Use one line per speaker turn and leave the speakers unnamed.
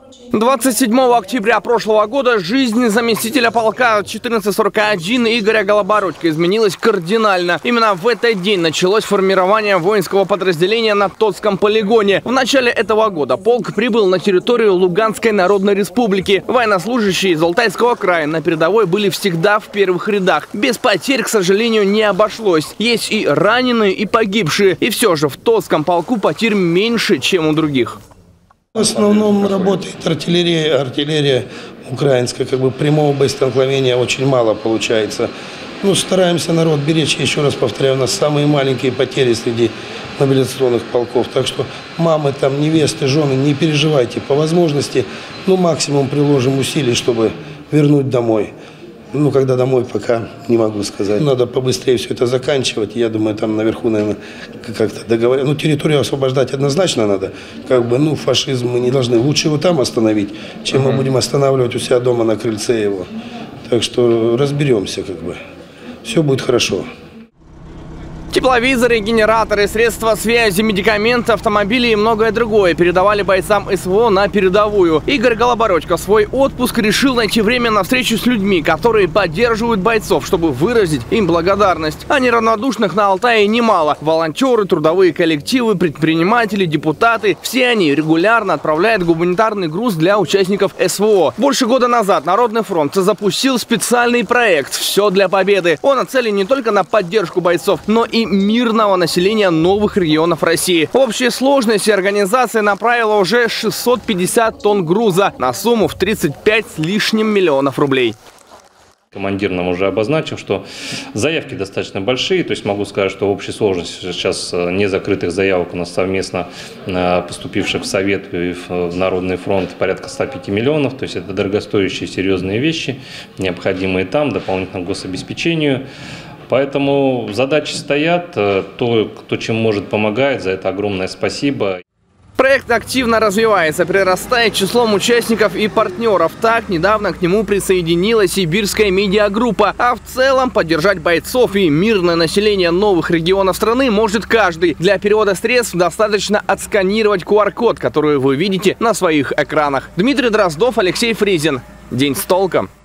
27 октября прошлого года жизнь заместителя полка 1441 Игоря Голобородько изменилась кардинально. Именно в этот день началось формирование воинского подразделения на Тотском полигоне. В начале этого года полк прибыл на территорию Луганской Народной Республики. Военнослужащие из Алтайского края на передовой были всегда в первых рядах. Без потерь, к сожалению, не обошлось. Есть и раненые, и погибшие. И все же в Тотском полку потерь меньше, чем у других.
В основном работает артиллерия украинская, прямого боестолкновения очень мало получается. Стараемся народ беречь, еще раз повторяю, у нас самые маленькие потери среди мобилизационных полков. Так что мамы, невесты, жены, не переживайте, по возможности, максимум приложим усилий, чтобы вернуть домой. Когда домой, пока не могу сказать. Надо побыстрее все это заканчивать. Я думаю, там наверху, наверное, как-то договорятся. Территорию освобождать однозначно надо. Фашизм мы не должны. Лучше его там остановить, чем мы будем останавливать у себя дома на крыльце его. Так что разберемся, Все будет хорошо.
Тепловизоры, генераторы, средства связи, медикаменты, автомобили и многое другое передавали бойцам СВО на передовую. Игорь Голобородько в свой отпуск решил найти время на встречу с людьми, которые поддерживают бойцов, чтобы выразить им благодарность. А неравнодушных на Алтае немало. Волонтеры, трудовые коллективы, предприниматели, депутаты. Все они регулярно отправляют гуманитарный груз для участников СВО. Больше года назад Народный фронт запустил специальный проект «Все для победы». Он нацелен не только на поддержку бойцов, но и мирного населения новых регионов России. В общей сложности организация направила уже 650 тонн груза на сумму в 35 с лишним миллионов рублей.
Командир нам уже обозначил, что заявки достаточно большие, то есть могу сказать, что в общей сложности сейчас незакрытых заявок у нас совместно поступивших в Совет и в Народный фронт порядка 105 миллионов, то есть это дорогостоящие серьезные вещи, необходимые там, дополнительно к гособеспечению. Поэтому задачи стоят, кто чем может помогает, за это огромное спасибо.
Проект активно развивается, прирастает числом участников и партнеров. Так, недавно к нему присоединилась сибирская медиагруппа. А в целом поддержать бойцов и мирное население новых регионов страны может каждый. Для перевода средств достаточно отсканировать QR-код, который вы видите на своих экранах. Дмитрий Дроздов, Алексей Фризин. День с толком.